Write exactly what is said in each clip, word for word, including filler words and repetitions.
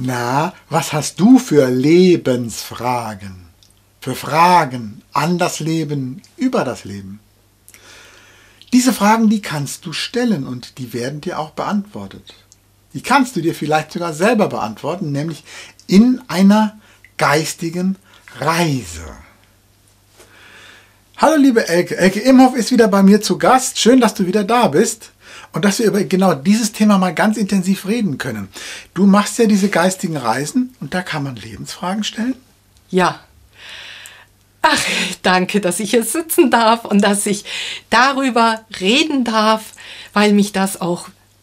Na, was hast du für Lebensfragen? Für Fragen an das Leben, über das Leben? Diese Fragen, die kannst du stellen und die werden dir auch beantwortet. Die kannst du dir vielleicht sogar selber beantworten, nämlich in einer geistigen Reise. Hallo liebe Elke, Elke Imhoff ist wieder bei mir zu Gast. Schön, dass du wieder da bist und dass wir über genau dieses Thema mal ganz intensiv reden können. Du machst ja diese geistigen Reisen und da kann man Lebensfragen stellen? Ja. Ach, danke, dass ich hier sitzen darf und dass ich darüber reden darf, weil mich das auch,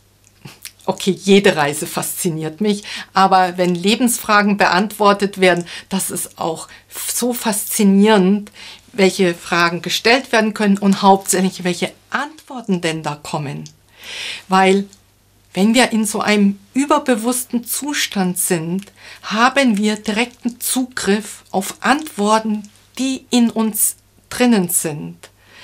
okay, jede Reise fasziniert mich, aber wenn Lebensfragen beantwortet werden, das ist auch so faszinierend, welche Fragen gestellt werden können und hauptsächlich welche Antworten denn da kommen. Weil wenn wir in so einem überbewussten Zustand sind, haben wir direkten Zugriff auf Antworten, die in uns drinnen sind.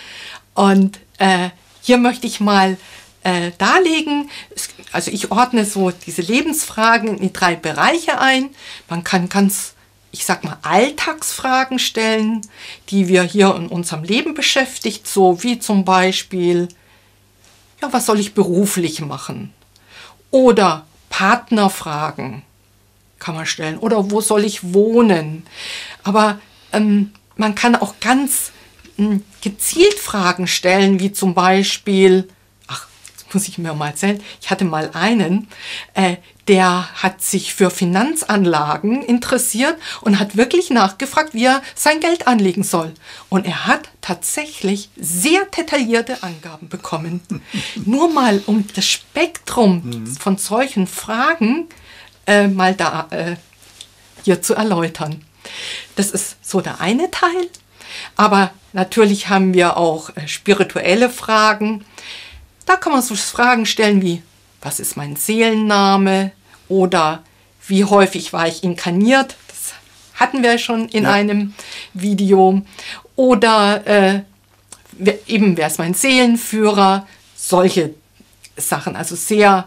Und äh, hier möchte ich mal äh, darlegen, also ich ordne so diese Lebensfragen in drei Bereiche ein. Man kann ganz, ich sag mal, Alltagsfragen stellen, die wir hier in unserem Leben beschäftigt, so wie zum Beispiel, ja, was soll ich beruflich machen? Oder Partnerfragen kann man stellen. Oder wo soll ich wohnen? Aber ähm, man kann auch ganz ähm, gezielt Fragen stellen, wie zum Beispiel, ach, jetzt muss ich mir mal erzählen, ich hatte mal einen, äh, der hat sich für Finanzanlagen interessiert und hat wirklich nachgefragt, wie er sein Geld anlegen soll. Und er hat tatsächlich sehr detaillierte Angaben bekommen. Nur mal, um das Spektrum mhm. von solchen Fragen äh, mal da äh, hier zu erläutern. Das ist so der eine Teil. Aber natürlich haben wir auch äh, spirituelle Fragen. Da kann man so Fragen stellen wie, was ist mein Seelenname? Oder wie häufig war ich inkarniert? Das hatten wir schon in ja. einem Video. Oder äh, eben, wer ist mein Seelenführer? Solche Sachen, also sehr,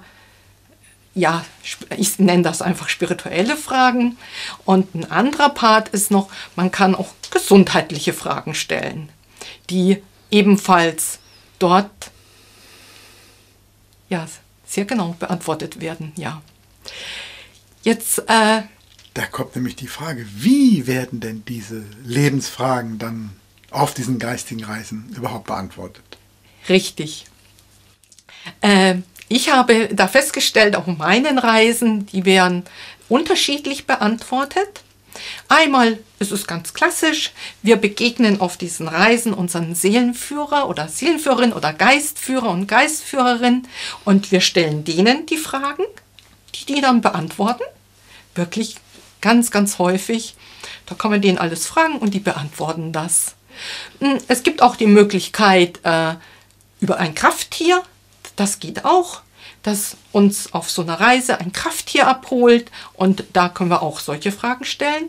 ja, ich nenne das einfach spirituelle Fragen. Und ein anderer Part ist noch, man kann auch gesundheitliche Fragen stellen, die ebenfalls dort, ja, sehr genau beantwortet werden, ja. Jetzt, äh... Da kommt nämlich die Frage, wie werden denn diese Lebensfragen dann auf diesen geistigen Reisen überhaupt beantwortet? Richtig. Äh, ich habe da festgestellt, auf meinen Reisen, die werden unterschiedlich beantwortet. Einmal ist es ganz klassisch, wir begegnen auf diesen Reisen unseren Seelenführer oder Seelenführerin oder Geistführer und Geistführerin und wir stellen denen die Fragen, die die dann beantworten. Wirklich ganz, ganz häufig. Da kann man denen alles fragen und die beantworten das. Es gibt auch die Möglichkeit äh, über ein Krafttier, das geht auch, dass uns auf so einer Reise ein Krafttier abholt und da können wir auch solche Fragen stellen.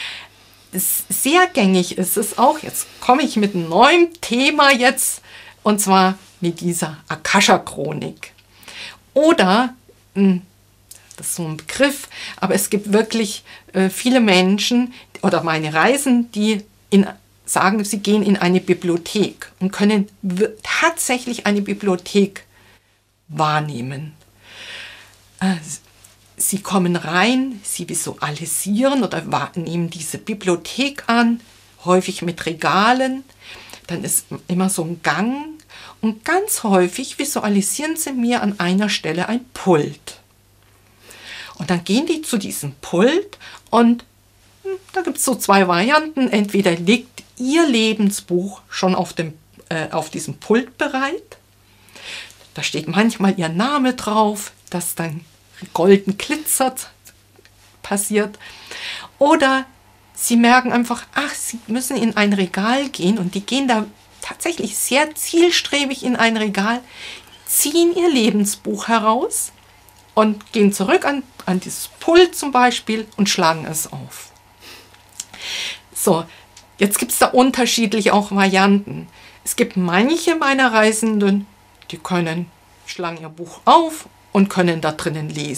Sehr gängig ist es auch, jetzt komme ich mit einem neuen Thema jetzt, und zwar mit dieser Akasha-Chronik. Oder, das ist so ein Begriff, aber es gibt wirklich äh, viele Menschen oder meine Reisen, die in, sagen, sie gehen in eine Bibliothek und können tatsächlich eine Bibliothek wahrnehmen. Äh, sie kommen rein, sie visualisieren oder nehmen diese Bibliothek an, häufig mit Regalen. Dann ist immer so ein Gang und ganz häufig visualisieren sie mir an einer Stelle ein Pult. Und dann gehen die zu diesem Pult und hm, da gibt es so zwei Varianten. Entweder liegt ihr Lebensbuch schon auf, dem, äh, auf diesem Pult bereit. Da steht manchmal ihr Name drauf, das dann golden glitzert, passiert. Oder sie merken einfach, ach, sie müssen in ein Regal gehen und die gehen da tatsächlich sehr zielstrebig in ein Regal, ziehen ihr Lebensbuch heraus und gehen zurück an, an dieses Pult zum Beispiel und schlagen es auf. So, jetzt gibt es da unterschiedliche auch Varianten. Es gibt manche meiner Reisenden, die können, schlagen ihr Buch auf und können da drinnen lesen.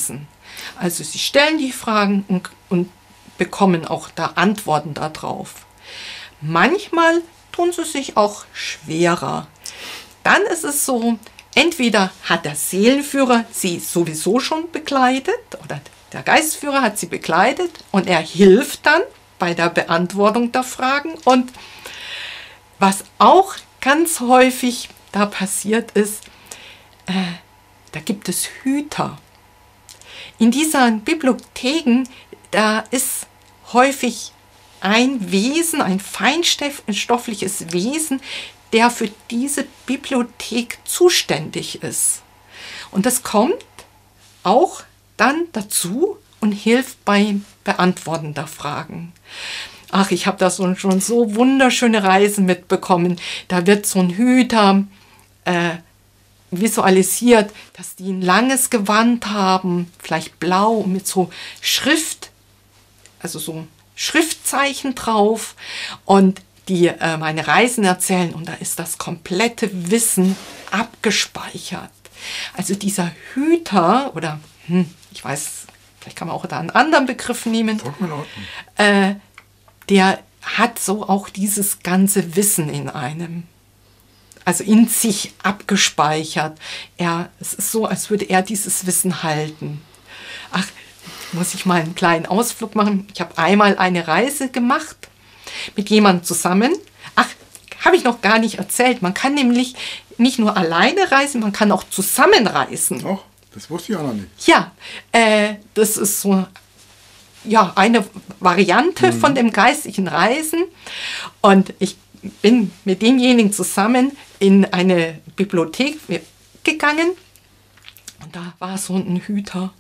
Also sie stellen die Fragen und, und bekommen auch da Antworten darauf. Manchmal tun sie sich auch schwerer. Dann ist es so, entweder hat der Seelenführer sie sowieso schon begleitet oder der Geistführer hat sie begleitet und er hilft dann bei der Beantwortung der Fragen. Und was auch ganz häufig da passiert ist, äh, da gibt es Hüter. In diesen Bibliotheken, da ist häufig ein Wesen, ein feinstoffliches Wesen, der für diese Bibliothek zuständig ist. Und das kommt auch dann dazu und hilft beim Beantworten der Fragen. Ach, ich habe da so, schon so wunderschöne Reisen mitbekommen. Da wird so ein Hüter äh, visualisiert, dass die ein langes Gewand haben, vielleicht blau mit so Schrift, also so Schriftzeichen drauf und die äh, meine Reisen erzählen und da ist das komplette Wissen abgespeichert. Also dieser Hüter oder hm, ich weiß, vielleicht kann man auch da einen anderen Begriff nehmen, äh, der hat so auch dieses ganze Wissen in einem, also in sich abgespeichert. Er, es ist so, als würde er dieses Wissen halten. Ach, muss ich mal einen kleinen Ausflug machen. Ich habe einmal eine Reise gemacht mit jemandem zusammen. Ach, habe ich noch gar nicht erzählt. Man kann nämlich nicht nur alleine reisen, man kann auch zusammen reisen. Ach, das wusste ich auch noch nicht. Ja, äh, das ist so ja, eine Variante mhm. von dem geistlichen Reisen. Und ich bin mit demjenigen zusammen in eine Bibliothek gegangen. Und da war so ein Hüter.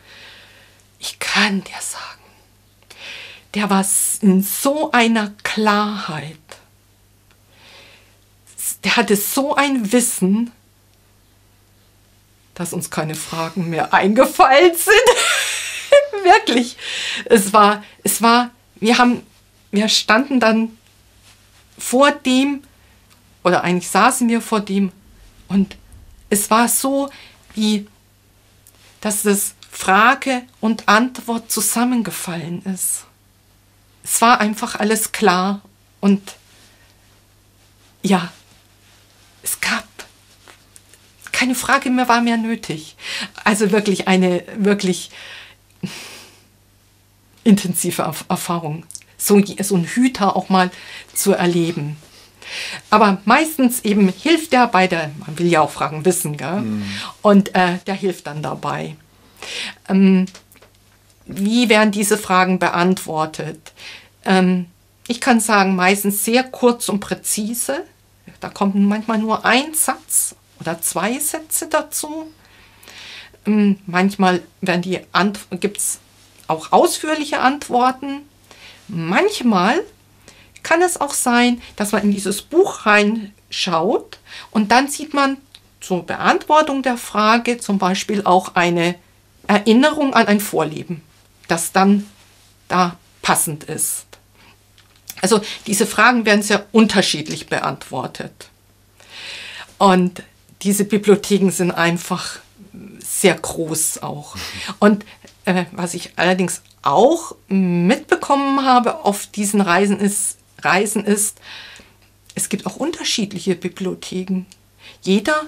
Ich kann dir sagen, der war in so einer Klarheit. Der hatte so ein Wissen, dass uns keine Fragen mehr eingefallen sind. Wirklich. Es war, es war, wir haben, wir standen dann vor dem, oder eigentlich saßen wir vor dem, und es war so, wie, dass das Frage und Antwort zusammengefallen ist. Es war einfach alles klar und ja, es gab keine Frage mehr, war mehr nötig. Also wirklich eine wirklich intensive Erfahrung, so, so einen Hüter auch mal zu erleben. Aber meistens eben hilft der bei der, man will ja auch Fragen wissen, gell? Mhm. Und äh, der hilft dann dabei. Ähm, wie werden diese Fragen beantwortet? Ähm, ich kann sagen, meistens sehr kurz und präzise. Da kommt manchmal nur ein Satz oder zwei Sätze dazu. Ähm, manchmal werden die gibt es auch ausführliche Antworten. Manchmal kann es auch sein, dass man in dieses Buch reinschaut und dann sieht man zur Beantwortung der Frage zum Beispiel auch eine Erinnerung an ein Vorleben, das dann da passend ist. Also diese Fragen werden sehr unterschiedlich beantwortet. Und diese Bibliotheken sind einfach sehr groß auch. Und äh, was ich allerdings auch mitbekommen habe auf diesen Reisen ist, Reisen ist, es gibt auch unterschiedliche Bibliotheken. Jeder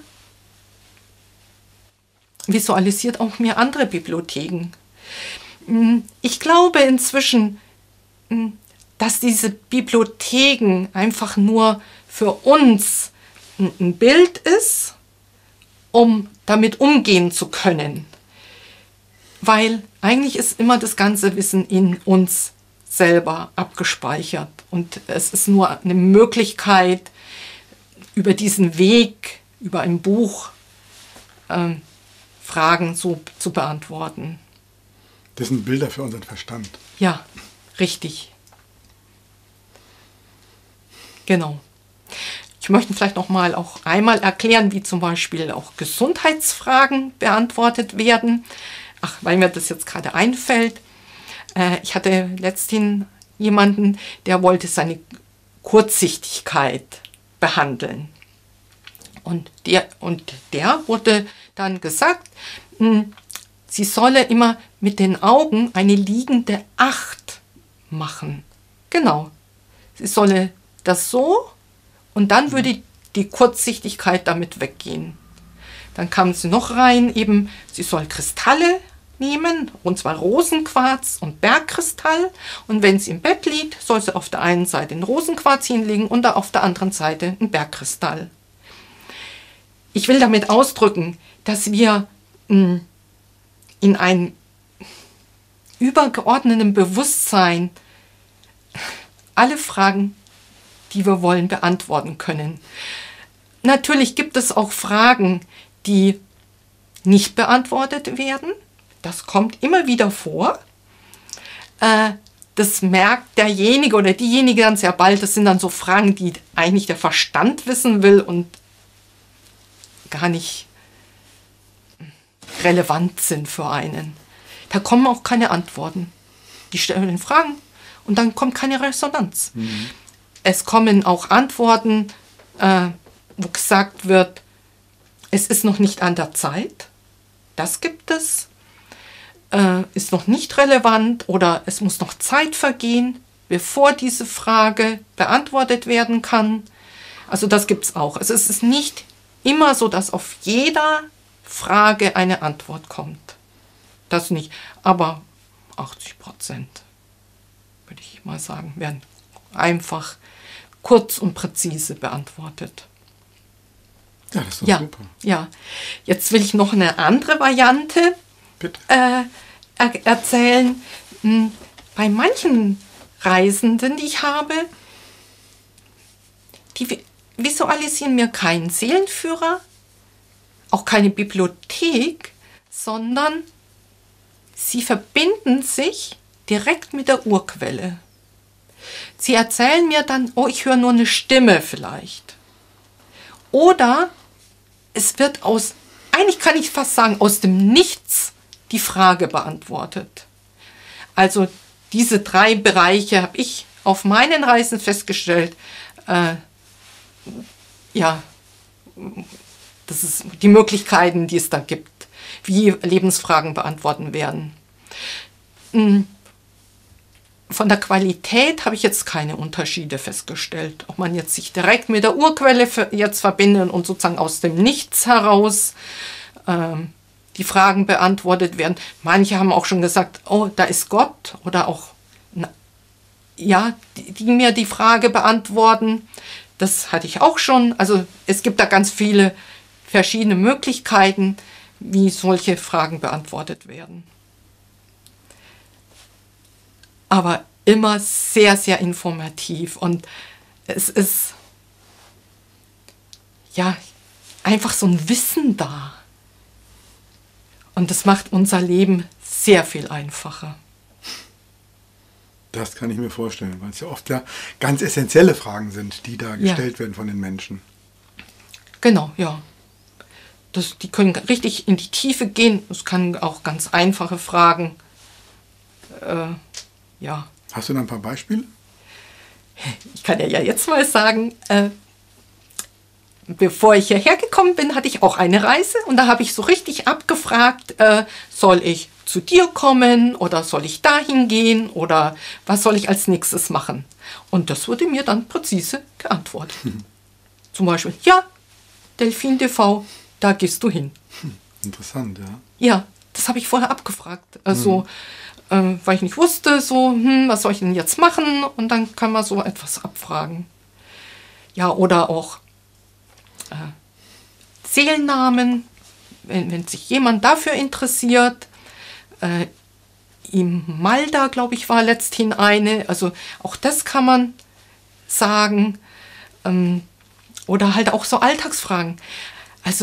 visualisiert auch mir andere Bibliotheken. Ich glaube inzwischen, dass diese Bibliotheken einfach nur für uns ein Bild ist, um damit umgehen zu können. Weil eigentlich ist immer das ganze Wissen in uns selber abgespeichert. Und es ist nur eine Möglichkeit, über diesen Weg, über ein Buch, äh, Fragen so zu beantworten. Das sind Bilder für unseren Verstand. Ja, richtig. Genau. Ich möchte vielleicht noch mal auch einmal erklären, wie zum Beispiel auch Gesundheitsfragen beantwortet werden. Ach, weil mir das jetzt gerade einfällt. Äh, ich hatte letztens jemanden, der wollte seine Kurzsichtigkeit behandeln. Und der, und der wurde dann gesagt, sie solle immer mit den Augen eine liegende Acht machen. Genau. Sie solle das so und dann würde die Kurzsichtigkeit damit weggehen. Dann kam sie noch rein, eben, sie soll Kristalle nehmen, und zwar Rosenquarz und Bergkristall. Und wenn sie im Bett liegt, soll sie auf der einen Seite den Rosenquarz hinlegen und auf der anderen Seite einen Bergkristall. Ich will damit ausdrücken, dass wir mh, in einem übergeordneten Bewusstsein alle Fragen, die wir wollen, beantworten können. Natürlich gibt es auch Fragen, die nicht beantwortet werden. Das kommt immer wieder vor. Äh, das merkt derjenige oder diejenige dann sehr bald. Das sind dann so Fragen, die eigentlich der Verstand wissen will und gar nicht relevant sind für einen. Da kommen auch keine Antworten. Die stellen Fragen und dann kommt keine Resonanz. Mhm. Es kommen auch Antworten, äh, wo gesagt wird, es ist noch nicht an der Zeit. Das gibt es. Äh, ist noch nicht relevant oder es muss noch Zeit vergehen, bevor diese Frage beantwortet werden kann. Also das gibt es auch. Also es ist nicht immer so, dass auf jeder Frage eine Antwort kommt. Das nicht. Aber achtzig Prozent, würde ich mal sagen, werden einfach kurz und präzise beantwortet. Ja, das ist doch ja, super. Ja, jetzt will ich noch eine andere Variante äh, er erzählen. Hm, bei manchen Reisenden, die ich habe, die visualisieren mir keinen Seelenführer, auch keine Bibliothek, sondern sie verbinden sich direkt mit der Urquelle. Sie erzählen mir dann, oh, ich höre nur eine Stimme vielleicht. Oder es wird aus, eigentlich kann ich fast sagen, aus dem Nichts die Frage beantwortet. Also diese drei Bereiche habe ich auf meinen Reisen festgestellt. Äh, ja, das ist die Möglichkeiten, die es da gibt, wie Lebensfragen beantworten werden. Von der Qualität habe ich jetzt keine Unterschiede festgestellt. Ob man jetzt sich direkt mit der Urquelle jetzt verbindet und sozusagen aus dem Nichts heraus ähm, die Fragen beantwortet werden. Manche haben auch schon gesagt, oh, da ist Gott. Oder auch, na, ja, die, die mir die Frage beantworten. Das hatte ich auch schon. Also es gibt da ganz viele verschiedene Möglichkeiten, wie solche Fragen beantwortet werden. Aber immer sehr, sehr informativ. Und es ist ja einfach so ein Wissen da. Und das macht unser Leben sehr viel einfacher. Das kann ich mir vorstellen, weil es ja oft ja ganz essentielle Fragen sind, die da gestellt ja. werden von den Menschen. Genau, ja. Das, die können richtig in die Tiefe gehen. Es kann auch ganz einfache Fragen. Äh, ja. Hast du da ein paar Beispiele? Ich kann ja jetzt mal sagen, äh, bevor ich hierher gekommen bin, hatte ich auch eine Reise und da habe ich so richtig abgefragt, äh, soll ich zu dir kommen oder soll ich dahin gehen oder was soll ich als nächstes machen? Und das wurde mir dann präzise geantwortet. Hm. Zum Beispiel, ja, Delfin T V, da gehst du hin. Hm. Interessant, ja. Ja, das habe ich vorher abgefragt. Also, hm. äh, weil ich nicht wusste, so, hm, was soll ich denn jetzt machen? Und dann kann man so etwas abfragen. Ja, oder auch äh, Seelennamen, wenn, wenn sich jemand dafür interessiert. Äh, Im Malda, glaube ich, war letzthin eine. Also auch das kann man sagen. Ähm, oder halt auch so Alltagsfragen. Also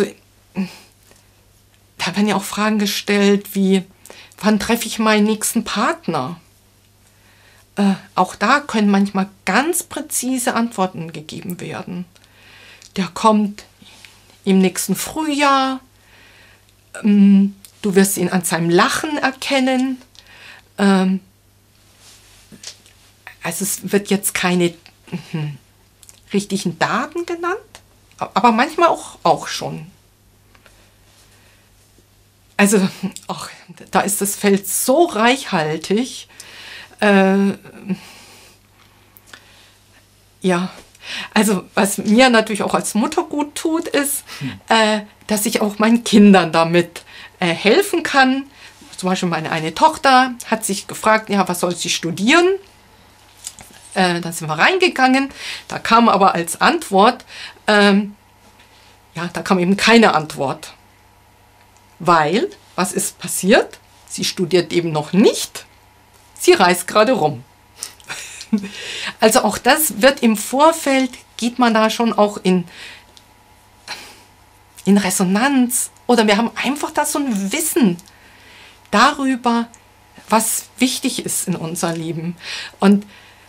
da werden ja auch Fragen gestellt wie, wann treffe ich meinen nächsten Partner? Äh, auch da können manchmal ganz präzise Antworten gegeben werden. Der kommt im nächsten Frühjahr. Ähm, du wirst ihn an seinem Lachen erkennen. Ähm, also es wird jetzt keine hm, richtigen Daten genannt, aber manchmal auch, auch schon. also, ach, da ist das Feld so reichhaltig. Äh, ja, also was mir natürlich auch als Mutter gut tut, ist, hm. äh, dass ich auch meinen Kindern damit äh, helfen kann. Zum Beispiel meine eine Tochter hat sich gefragt, ja, was soll sie studieren? Äh, da sind wir reingegangen. Da kam aber als Antwort, ähm, ja, da kam eben keine Antwort. Weil, was ist passiert? Sie studiert eben noch nicht. Sie reist gerade rum. Also auch das wird im Vorfeld, geht man da schon auch in, in Resonanz. Oder wir haben einfach da so ein Wissen darüber, was wichtig ist in unser Leben. Und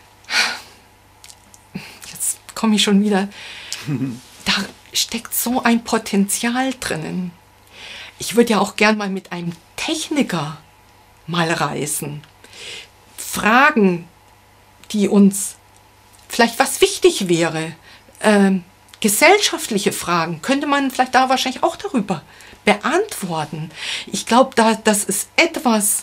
jetzt komme ich schon wieder, da steckt so ein Potenzial drinnen. Ich würde ja auch gern mal mit einem Techniker mal reisen. Fragen, die uns vielleicht was wichtig wäre, ähm, gesellschaftliche Fragen, könnte man vielleicht da wahrscheinlich auch darüber beantworten. Ich glaube, da, das ist etwas,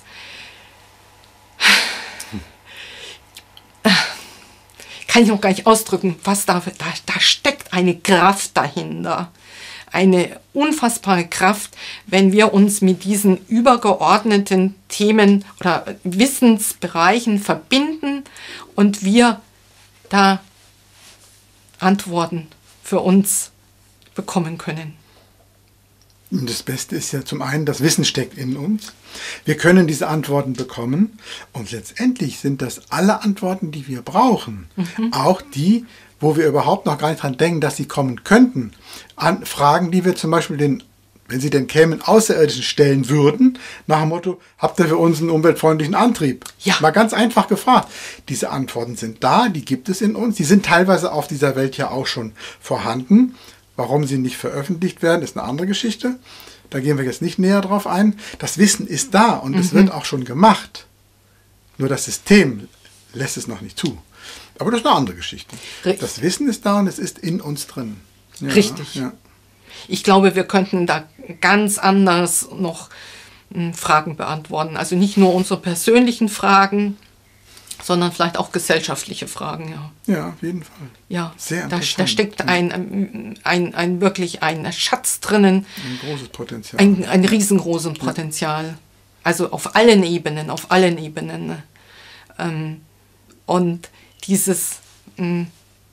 kann ich noch gar nicht ausdrücken, was da, da, da steckt eine Kraft dahinter. Eine unfassbare Kraft, wenn wir uns mit diesen übergeordneten Themen oder Wissensbereichen verbinden und wir da Antworten für uns bekommen können. Und das Beste ist ja zum einen, das Wissen steckt in uns. Wir können diese Antworten bekommen und letztendlich sind das alle Antworten, die wir brauchen. Mhm. Auch die, wo wir überhaupt noch gar nicht dran denken, dass sie kommen könnten. An Fragen, die wir zum Beispiel den, wenn sie denn kämen, Außerirdischen stellen würden, nach dem Motto, habt ihr für uns einen umweltfreundlichen Antrieb? Ja. Mal ganz einfach gefragt. Diese Antworten sind da, die gibt es in uns, die sind teilweise auf dieser Welt ja auch schon vorhanden. Warum sie nicht veröffentlicht werden, ist eine andere Geschichte. Da gehen wir jetzt nicht näher drauf ein. Das Wissen ist da und mhm. es wird auch schon gemacht. Nur das System lässt es noch nicht zu. Aber das ist eine andere Geschichte. Richtig. Das Wissen ist da und es ist in uns drin. Ja, Richtig. Ja. Ich glaube, wir könnten da ganz anders noch mh, Fragen beantworten. Also nicht nur unsere persönlichen Fragen, sondern vielleicht auch gesellschaftliche Fragen. Ja, ja auf jeden Fall. Ja, sehr da, interessant. da steckt ein, ein, ein wirklich ein Schatz drinnen. Ein großes Potenzial. Ein, ein riesengroßes Potenzial. Ja. Also auf allen Ebenen, auf allen Ebenen. Ähm, und dieses, mh,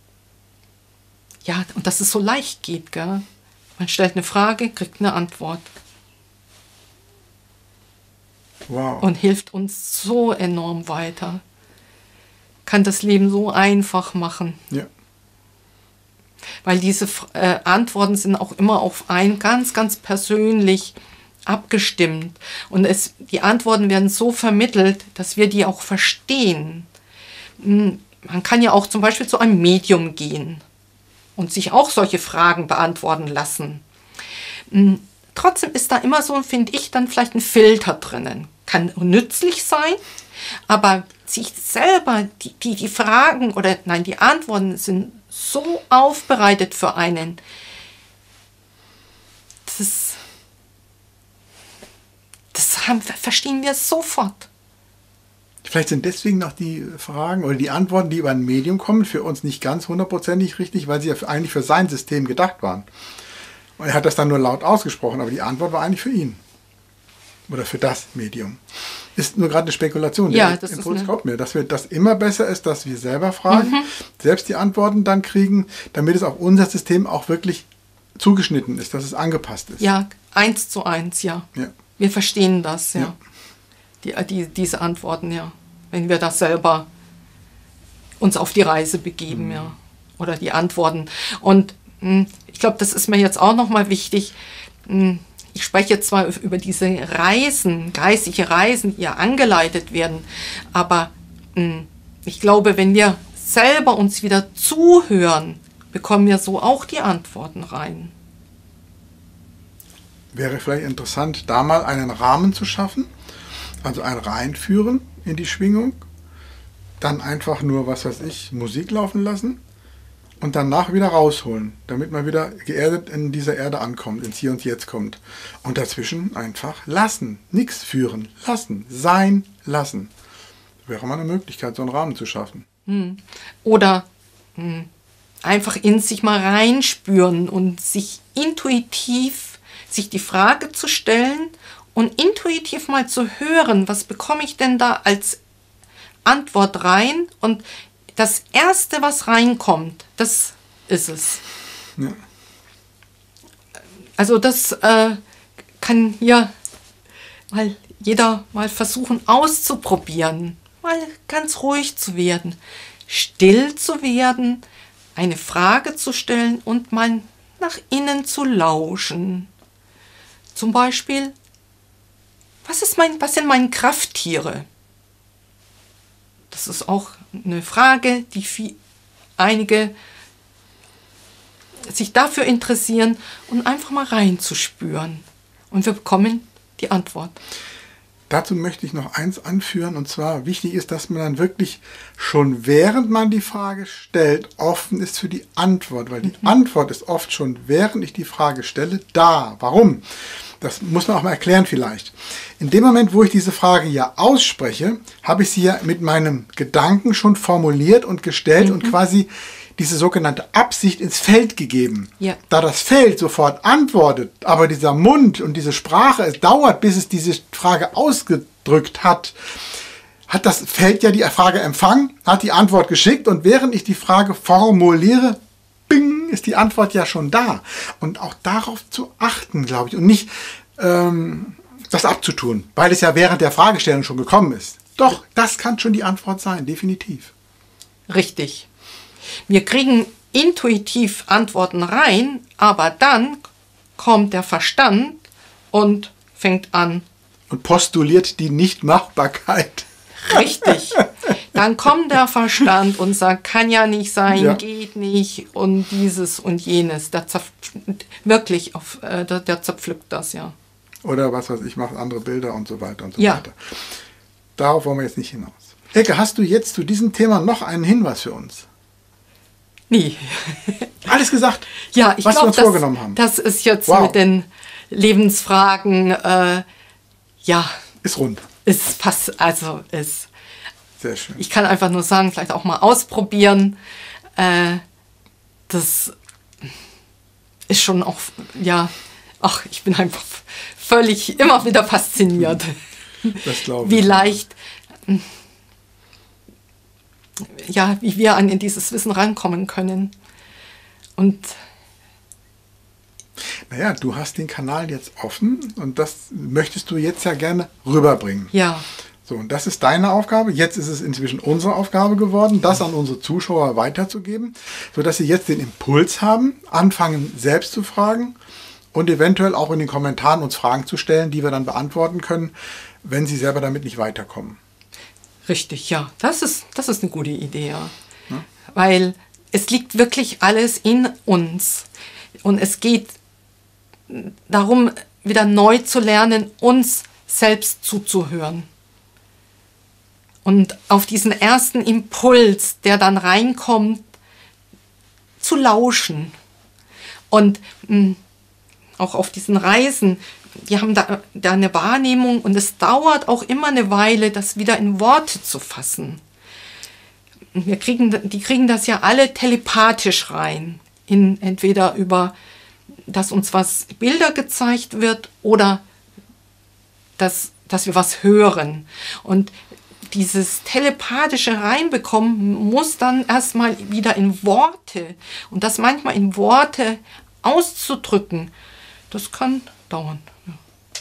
ja, und dass es so leicht geht, gell? Man stellt eine Frage, kriegt eine Antwort. Wow. Und hilft uns so enorm weiter. Kann das Leben so einfach machen. Ja. Weil diese äh, Antworten sind auch immer auf einen ganz, ganz persönlich abgestimmt. Und es, die Antworten werden so vermittelt, dass wir die auch verstehen. Man kann ja auch zum Beispiel zu einem Medium gehen und sich auch solche Fragen beantworten lassen. Trotzdem ist da immer so, finde ich, dann vielleicht ein Filter drinnen. Kann nützlich sein, aber sich selber, die, die, die Fragen oder nein, die Antworten sind so aufbereitet für einen. Das, das haben, verstehen wir sofort. Vielleicht sind deswegen noch die Fragen oder die Antworten, die über ein Medium kommen, für uns nicht ganz hundertprozentig richtig, weil sie ja eigentlich für sein System gedacht waren. Und er hat das dann nur laut ausgesprochen, aber die Antwort war eigentlich für ihn. Oder für das Medium. Ist nur gerade eine Spekulation. Ja, der das Impuls ist eine kommt mir, dass wir das immer besser ist, dass wir selber fragen, mhm. selbst die Antworten dann kriegen, damit es auf unser System auch wirklich zugeschnitten ist, dass es angepasst ist. Ja, eins zu eins, ja. ja. Wir verstehen das, ja. ja. Die, die, diese Antworten, ja. Wenn wir das selber uns auf die Reise begeben, mhm. ja. Oder die Antworten. Und mh, ich glaube, das ist mir jetzt auch nochmal wichtig. Mh, ich spreche jetzt zwar über diese Reisen, geistige Reisen, die ja angeleitet werden, aber mh, ich glaube, wenn wir selber uns wieder zuhören, bekommen wir so auch die Antworten rein. Wäre vielleicht interessant, da mal einen Rahmen zu schaffen, also ein Reinführen in die Schwingung, dann einfach nur, was weiß ich, Musik laufen lassen und danach wieder rausholen, damit man wieder geerdet in dieser Erde ankommt, ins Hier und Jetzt kommt. Und dazwischen einfach lassen, nichts führen, lassen, sein, lassen. Wäre mal eine Möglichkeit, so einen Rahmen zu schaffen. Oder mh, einfach in sich mal reinspüren und sich intuitiv, sich die Frage zu stellen und intuitiv mal zu hören, was bekomme ich denn da als Antwort rein, und das Erste, was reinkommt, das ist es. Ja. Also das äh, kann ja mal jeder mal versuchen auszuprobieren, mal ganz ruhig zu werden, still zu werden, eine Frage zu stellen und mal nach innen zu lauschen. Zum Beispiel, was ist mein, was sind meine Krafttiere? Das ist auch eine Frage, die viel, einige sich dafür interessieren und einfach mal reinzuspüren. Und wir bekommen die Antwort. Dazu möchte ich noch eins anführen, und zwar wichtig ist, dass man dann wirklich schon während man die Frage stellt, offen ist für die Antwort, weil die mhm. Antwort ist oft schon, während ich die Frage stelle, da. Warum? Das muss man auch mal erklären vielleicht. In dem Moment, wo ich diese Frage ja ausspreche, habe ich sie ja mit meinem Gedanken schon formuliert und gestellt mhm. und quasi diese sogenannte Absicht ins Feld gegeben. Ja. Da das Feld sofort antwortet, aber dieser Mund und diese Sprache, es dauert, bis es diese Frage ausgedrückt hat, hat das Feld ja die Frage empfangen, hat die Antwort geschickt, und während ich die Frage formuliere, bing, ist die Antwort ja schon da. Und auch darauf zu achten, glaube ich, und nicht ähm, das abzutun, weil es ja während der Fragestellung schon gekommen ist. Doch, das kann schon die Antwort sein, definitiv. Richtig. Wir kriegen intuitiv Antworten rein, aber dann kommt der Verstand und fängt an. Und postuliert die Nichtmachbarkeit. Richtig. Dann kommt der Verstand und sagt, kann ja nicht sein, ja. geht nicht und dieses und jenes. Der zerf- wirklich, auf, äh, der, der zerpflückt das, ja. Oder was weiß ich, macht andere Bilder und so weiter und so ja. weiter. Darauf wollen wir jetzt nicht hinaus. Elke, hast du jetzt zu diesem Thema noch einen Hinweis für uns? Nie. Alles gesagt, ja, ich was glaub, wir uns das, vorgenommen haben. Das ist jetzt wow. mit den Lebensfragen, äh, ja. Ist rund. Ist fast, also ist. Sehr schön. Ich kann einfach nur sagen, vielleicht auch mal ausprobieren. Äh, das ist schon auch, ja, ach, ich bin einfach völlig immer wieder fasziniert. Das glaube ich. Wie leicht, ja, wie wir an in dieses Wissen rankommen können. Und naja, du hast den Kanal jetzt offen und das möchtest du jetzt ja gerne rüberbringen. ja, So, und das ist deine Aufgabe. Jetzt ist es inzwischen unsere Aufgabe geworden, das an unsere Zuschauer weiterzugeben, sodass sie jetzt den Impuls haben, anfangen selbst zu fragen und eventuell auch in den Kommentaren uns Fragen zu stellen, die wir dann beantworten können, wenn sie selber damit nicht weiterkommen. richtig, ja. Das ist, das ist eine gute Idee, ja. ja. Weil es liegt wirklich alles in uns. Und es geht darum, wieder neu zu lernen, uns selbst zuzuhören. Und auf diesen ersten Impuls, der dann reinkommt, zu lauschen. Und mh, auch auf diesen Reisen, wir haben da, da eine Wahrnehmung und es dauert auch immer eine Weile, das wieder in Worte zu fassen. Wir kriegen, die kriegen das ja alle telepathisch rein, in, entweder über, dass uns was Bilder gezeigt wird oder dass, dass wir was hören. Und dieses telepathische Reinbekommen muss dann erstmal wieder in Worte. Und das manchmal in Worte auszudrücken, das kann dauern. Ja.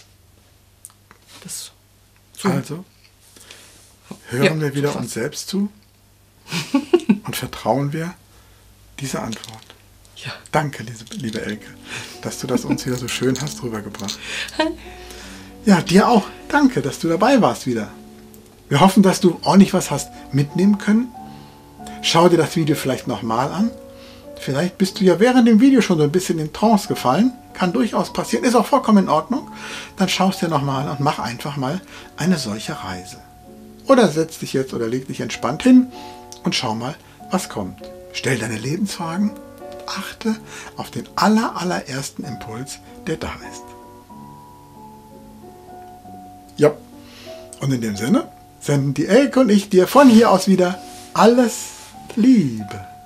Das, so. Also, hören Ja, wir wieder fast. uns selbst zu und vertrauen wir dieser Antwort. Ja. Danke, liebe Elke, dass du das uns wieder so schön hast rübergebracht. Ja, dir auch. Danke, dass du dabei warst wieder. Wir hoffen, dass du ordentlich was hast mitnehmen können. Schau dir das Video vielleicht nochmal an. Vielleicht bist du ja während dem Video schon so ein bisschen in Trance gefallen. Kann durchaus passieren, ist auch vollkommen in Ordnung. Dann schau es dir nochmal an und mach einfach mal eine solche Reise. Oder setz dich jetzt oder leg dich entspannt hin und schau mal, was kommt. Stell deine Lebensfragen und achte auf den aller, allerersten Impuls, der da ist. Ja, und in dem Sinne senden die Elke und ich dir von hier aus wieder alles Liebe.